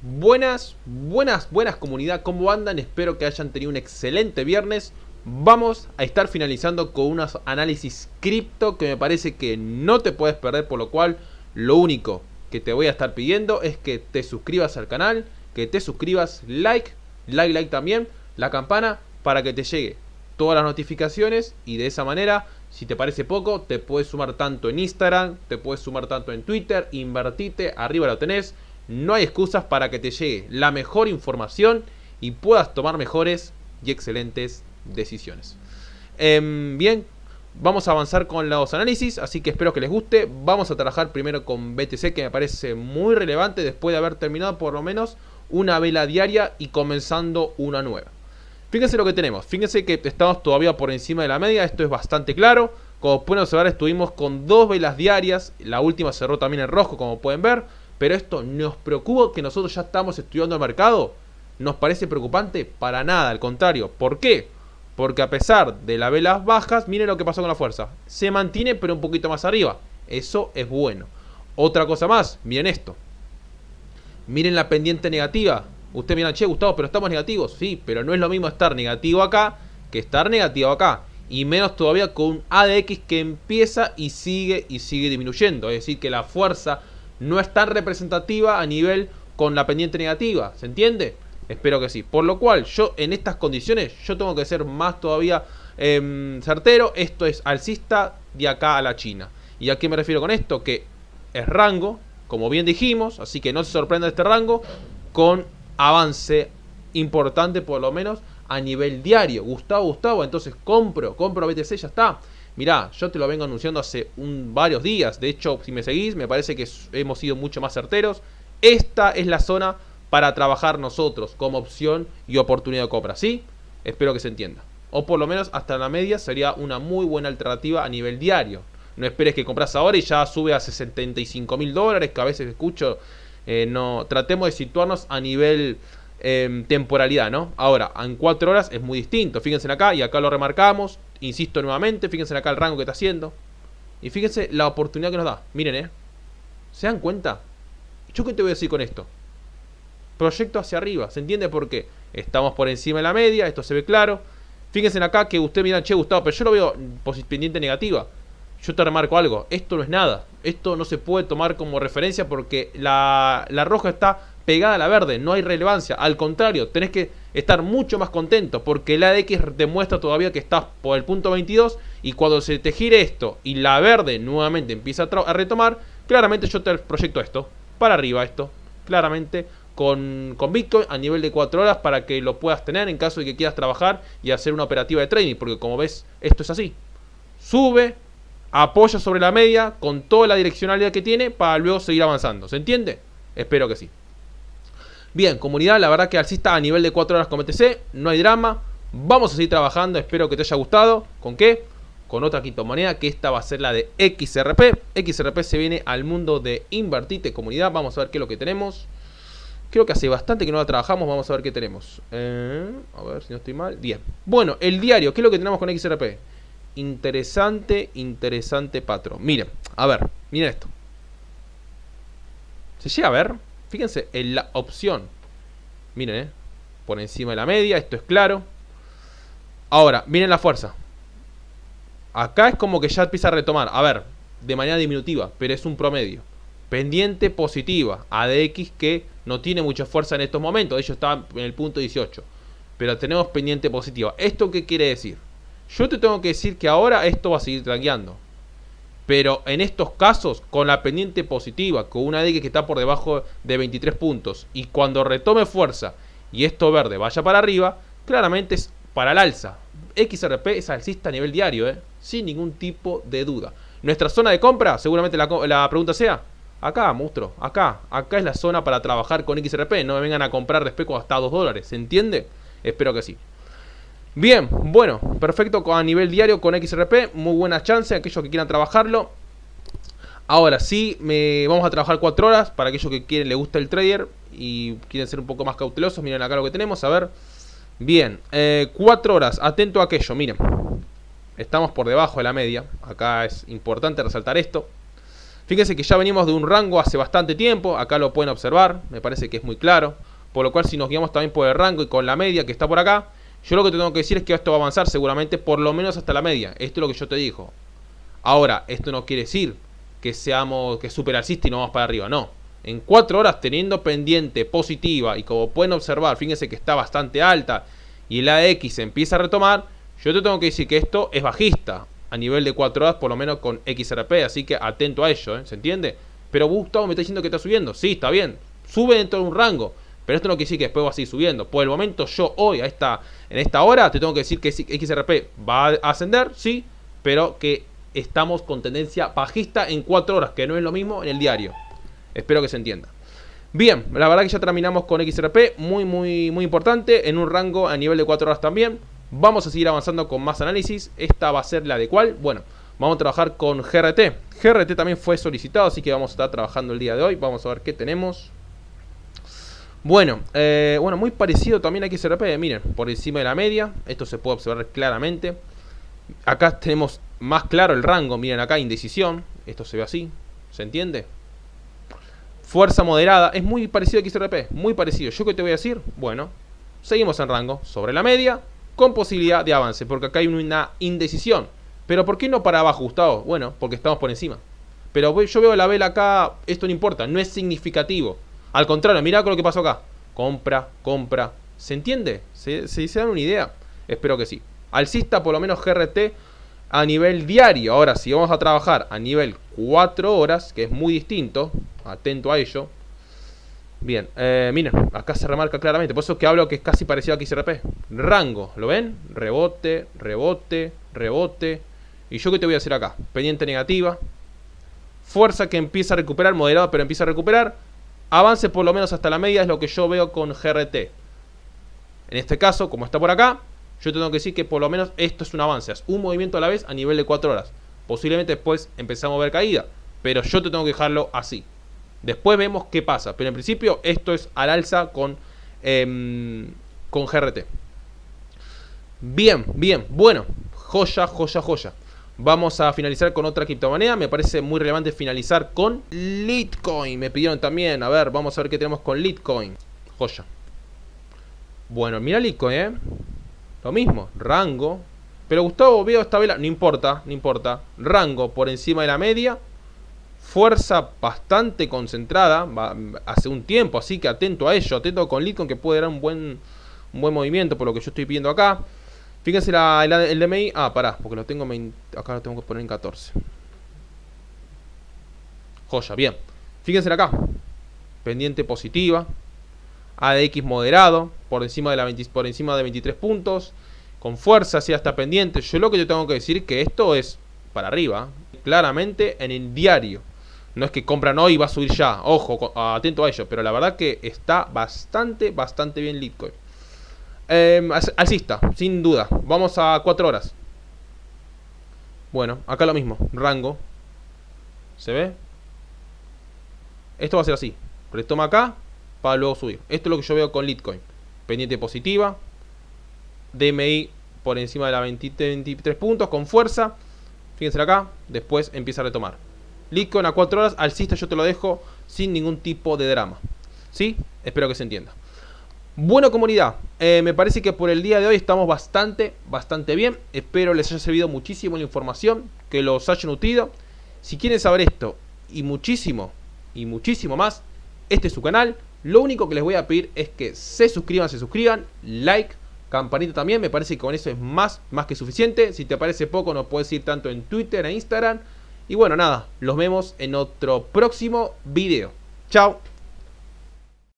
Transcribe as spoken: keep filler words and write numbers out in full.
Buenas, buenas, buenas comunidad, ¿cómo andan? Espero que hayan tenido un excelente viernes. Vamos a estar finalizando con unos análisis cripto que me parece que no te puedes perder, por lo cual lo único que te voy a estar pidiendo es que te suscribas al canal, que te suscribas, like, like, like también, la campana para que te llegue todas las notificaciones y de esa manera, si te parece poco, te puedes sumar tanto en Instagram, te puedes sumar tanto en Twitter, invertite, arriba lo tenés. No hay excusas para que te llegue la mejor información y puedas tomar mejores y excelentes decisiones. Eh, bien, vamos a avanzar con los análisis, así que espero que les guste. Vamos a trabajar primero con B T C, que me parece muy relevante después de haber terminado por lo menos una vela diaria y comenzando una nueva. Fíjense lo que tenemos, fíjense que estamos todavía por encima de la media, esto es bastante claro. Como pueden observar, estuvimos con dos velas diarias, la última cerró también en rojo, como pueden ver. Pero esto nos preocupa, que nosotros ya estamos estudiando el mercado. ¿Nos parece preocupante? Para nada, al contrario. ¿Por qué? Porque a pesar de las velas bajas, miren lo que pasó con la fuerza. Se mantiene pero un poquito más arriba. Eso es bueno. Otra cosa más, miren esto. Miren la pendiente negativa. Usted mira, che, Gustavo, pero estamos negativos. Sí, pero no es lo mismo estar negativo acá que estar negativo acá. Y menos todavía con un A D X que empieza y sigue y sigue disminuyendo. Es decir, que la fuerza no es tan representativa a nivel con la pendiente negativa, ¿se entiende? Espero que sí. Por lo cual, yo en estas condiciones, yo tengo que ser más todavía eh, certero. Esto es alcista de acá a la China. ¿Y a qué me refiero con esto? Que es rango, como bien dijimos, así que no se sorprenda este rango, con avance importante por lo menos a nivel diario. Gustavo, Gustavo, entonces compro, compro B T C, ya está. Mirá, yo te lo vengo anunciando hace un, varios días. De hecho, si me seguís, me parece que hemos sido mucho más certeros. Esta es la zona para trabajar nosotros como opción y oportunidad de compra, ¿sí? Espero que se entienda. O por lo menos hasta la media sería una muy buena alternativa a nivel diario. No esperes que compras ahora y ya sube a setenta y cinco mil dólares, que a veces escucho. Eh, no, tratemos de situarnos a nivel eh, temporalidad, ¿no? Ahora, en cuatro horas es muy distinto. Fíjense acá y acá lo remarcamos. Insisto nuevamente, fíjense acá el rango que está haciendo. Y fíjense la oportunidad que nos da. Miren, ¿eh? ¿Se dan cuenta? ¿Yo qué te voy a decir con esto? Proyecto hacia arriba. ¿Se entiende por qué? Estamos por encima de la media, esto se ve claro. Fíjense acá que usted mira, che, Gustavo, pero yo lo veo pendiente negativa. Yo te remarco algo. Esto no es nada. Esto no se puede tomar como referencia porque la, la roja está pegada a la verde, no hay relevancia. Al contrario, tenés que estar mucho más contento porque el A D X demuestra todavía que estás por el punto veintidós y cuando se te gire esto y la verde nuevamente empieza a, a retomar, claramente yo te proyecto esto, para arriba esto, claramente con, con Bitcoin a nivel de cuatro horas para que lo puedas tener en caso de que quieras trabajar y hacer una operativa de trading, porque como ves, esto es así. Sube, apoya sobre la media con toda la direccionalidad que tiene para luego seguir avanzando, ¿se entiende? Espero que sí. Bien, comunidad, la verdad que alcista a nivel de cuatro horas con B T C, no hay drama. Vamos a seguir trabajando, espero que te haya gustado. ¿Con qué? Con otra criptomoneda, que esta va a ser la de X R P. X R P se viene al mundo de invertirte, comunidad. Vamos a ver qué es lo que tenemos. Creo que hace bastante que no la trabajamos, vamos a ver qué tenemos. Eh, a ver si no estoy mal. Bien. Bueno, el diario, ¿qué es lo que tenemos con X R P? Interesante, interesante patrón. Miren, a ver, miren esto. ¿Se llega a ver? Fíjense en la opción. Miren, eh. Por encima de la media, esto es claro. Ahora, miren la fuerza. Acá es como que ya empieza a retomar. A ver, de manera diminutiva, pero es un promedio. Pendiente positiva. A D X que no tiene mucha fuerza en estos momentos. De hecho está en el punto dieciocho. Pero tenemos pendiente positiva. ¿Esto qué quiere decir? Yo te tengo que decir que ahora esto va a seguir tranqueando. Pero en estos casos, con la pendiente positiva, con una A D X que está por debajo de veintitrés puntos, y cuando retome fuerza y esto verde vaya para arriba, claramente es para el alza. X R P es alcista a nivel diario, ¿eh? Sin ningún tipo de duda. Nuestra zona de compra, seguramente la, la pregunta sea, acá, monstruo, acá. Acá es la zona para trabajar con X R P. No me vengan a comprar después hasta dos dólares, ¿se entiende? Espero que sí. Bien, bueno, perfecto a nivel diario con X R P, muy buena chance, aquellos que quieran trabajarlo. Ahora sí, me, vamos a trabajar cuatro horas para aquellos que quieren, les gusta el trader y quieren ser un poco más cautelosos. Miren acá lo que tenemos, a ver. Bien, eh, cuatro horas, atento a aquello, miren. Estamos por debajo de la media, acá es importante resaltar esto. Fíjense que ya venimos de un rango hace bastante tiempo. Acá lo pueden observar. Me parece que es muy claro. Por lo cual si nos guiamos también por el rango y con la media que está por acá, yo lo que te tengo que decir es que esto va a avanzar seguramente por lo menos hasta la media. Esto es lo que yo te digo. Ahora, esto no quiere decir que seamos, que super alcista y no vamos para arriba. No. En cuatro horas teniendo pendiente positiva y como pueden observar, fíjense que está bastante alta y la X empieza a retomar, yo te tengo que decir que esto es bajista a nivel de cuatro horas, por lo menos con X R P, así que atento a ello, ¿eh? ¿Se entiende? Pero Gustavo me está diciendo que está subiendo. Sí, está bien, sube dentro de un rango, pero esto no quiere decir que después va a seguir subiendo. Por el momento yo hoy, a esta, en esta hora, te tengo que decir que X R P va a ascender, sí, pero que estamos con tendencia bajista en cuatro horas, que no es lo mismo en el diario. Espero que se entienda. Bien, la verdad que ya terminamos con X R P, muy muy muy importante, en un rango a nivel de cuatro horas también. Vamos a seguir avanzando con más análisis. Esta va a ser la de cuál. Bueno, vamos a trabajar con G R T. G R T también fue solicitado, así que vamos a estar trabajando el día de hoy. Vamos a ver qué tenemos. Bueno, eh, bueno, muy parecido también a X R P. Miren, por encima de la media. Esto se puede observar claramente. Acá tenemos más claro el rango. Miren acá, indecisión. Esto se ve así. ¿Se entiende? Fuerza moderada. Es muy parecido a X R P. Muy parecido. ¿Yo qué te voy a decir? Bueno, seguimos en rango sobre la media, con posibilidad de avance, porque acá hay una indecisión. Pero ¿por qué no para abajo, Gustavo? Bueno, porque estamos por encima. Pero yo veo la vela acá, esto no importa, no es significativo. Al contrario, mirá con lo que pasó acá. Compra, compra. ¿Se entiende? ¿Se, se, se dan una idea? Espero que sí. Alcista, por lo menos G R T a nivel diario. Ahora, si vamos a trabajar a nivel cuatro horas, que es muy distinto, atento a ello. Bien, eh, miren, acá se remarca claramente. Por eso que hablo que es casi parecido a X R P. Rango, ¿lo ven? Rebote, rebote, rebote. ¿Y yo qué te voy a hacer acá? Pendiente negativa. Fuerza que empieza a recuperar, moderado, pero empieza a recuperar. Avance por lo menos hasta la media es lo que yo veo con G R T. En este caso, como está por acá, yo tengo que decir que por lo menos esto es un avance. Es un movimiento a la vez a nivel de cuatro horas. Posiblemente después empezamos a ver caída, pero yo te tengo que dejarlo así. Después vemos qué pasa. Pero en principio esto es al alza con, eh, con G R T. Bien, bien. Bueno, joya, joya, joya. Vamos a finalizar con otra criptomoneda. Me parece muy relevante finalizar con Litecoin. Me pidieron también. A ver, vamos a ver qué tenemos con Litecoin. Joya. Bueno, mira Litecoin, ¿eh? Lo mismo, rango. Pero Gustavo, veo esta vela. No importa, no importa. Rango por encima de la media. Fuerza bastante concentrada va, hace un tiempo, así que atento a ello, atento con Litecoin que puede dar un buen, un buen movimiento por lo que yo estoy viendo acá. Fíjense la, el, el D M I, ah, pará, porque lo tengo, acá lo tengo que poner en catorce. Joya, bien. Fíjense acá, pendiente positiva, A D X moderado, por encima de, la veinte, por encima de veintitrés puntos, con fuerza hacia esta pendiente. Yo lo que yo tengo que decir es que esto es para arriba, claramente en el diario. No es que compran hoy y va a subir ya. Ojo, atento a ello. Pero la verdad que está bastante, bastante bien Litecoin. Eh, alcista, sin duda. Vamos a cuatro horas. Bueno, acá lo mismo. Rango. ¿Se ve? Esto va a ser así. Retoma acá para luego subir. Esto es lo que yo veo con Litecoin. Pendiente positiva. D M I por encima de la veinte, veintitrés puntos con fuerza. Fíjense acá. Después empieza a retomar. Litecoin a cuatro horas, alcista yo te lo dejo sin ningún tipo de drama. ¿Sí? Espero que se entienda. Bueno, comunidad, eh, me parece que por el día de hoy estamos bastante, bastante bien. Espero les haya servido muchísimo la información, que los haya nutrido. Si quieren saber esto y muchísimo, y muchísimo más, este es su canal. Lo único que les voy a pedir es que se suscriban, se suscriban, like, campanita también. Me parece que con eso es más, más que suficiente. Si te parece poco, nos puedes ir tanto en Twitter e Instagram. Y bueno, nada, los vemos en otro próximo video. Chao.